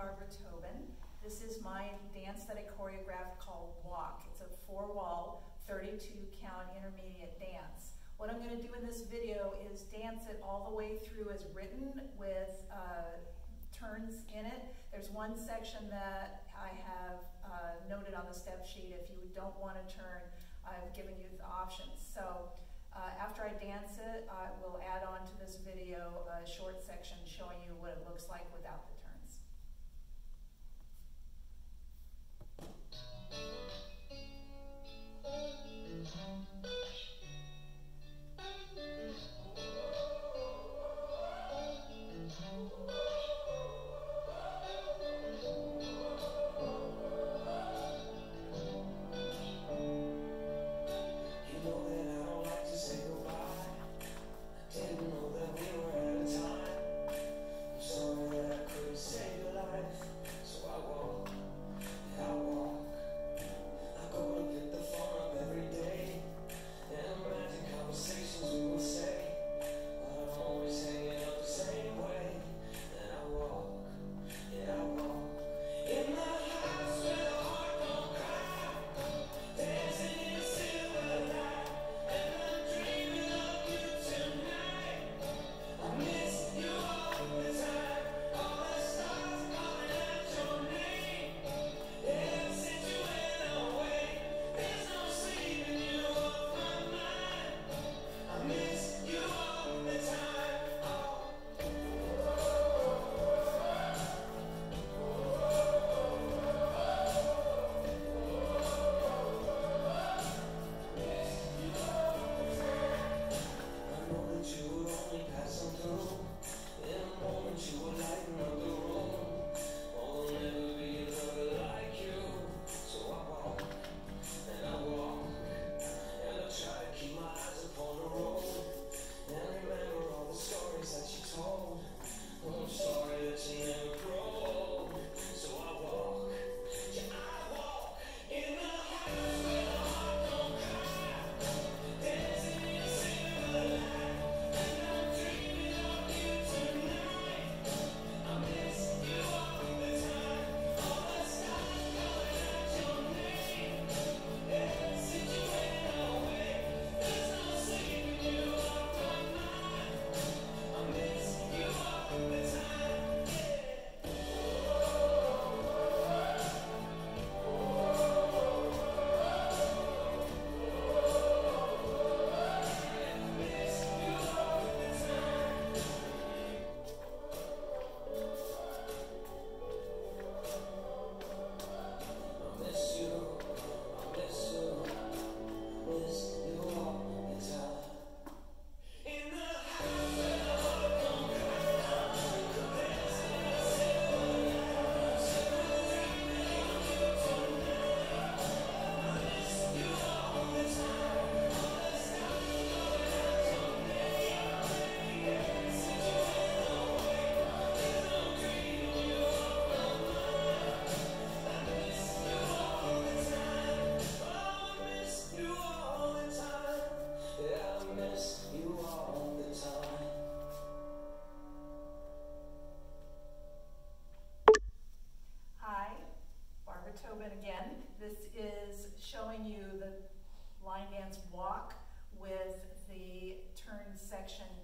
Barbara Tobin. This is my dance that I choreographed called Walk. It's a 4-wall, 32-count intermediate dance. What I'm going to do in this video is dance it all the way through as written with turns in it. There's one section that I have noted on the step sheet. If you don't want to turn, I've given you the options. So after I dance it, I will add on to this video a short section showing you what it looks like without the turns. Tobin again. This is showing you the line dance Walk with the turn section